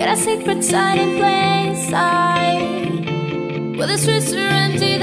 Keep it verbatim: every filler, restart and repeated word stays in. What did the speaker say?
Get a secret side in plain sight, where the streets are empty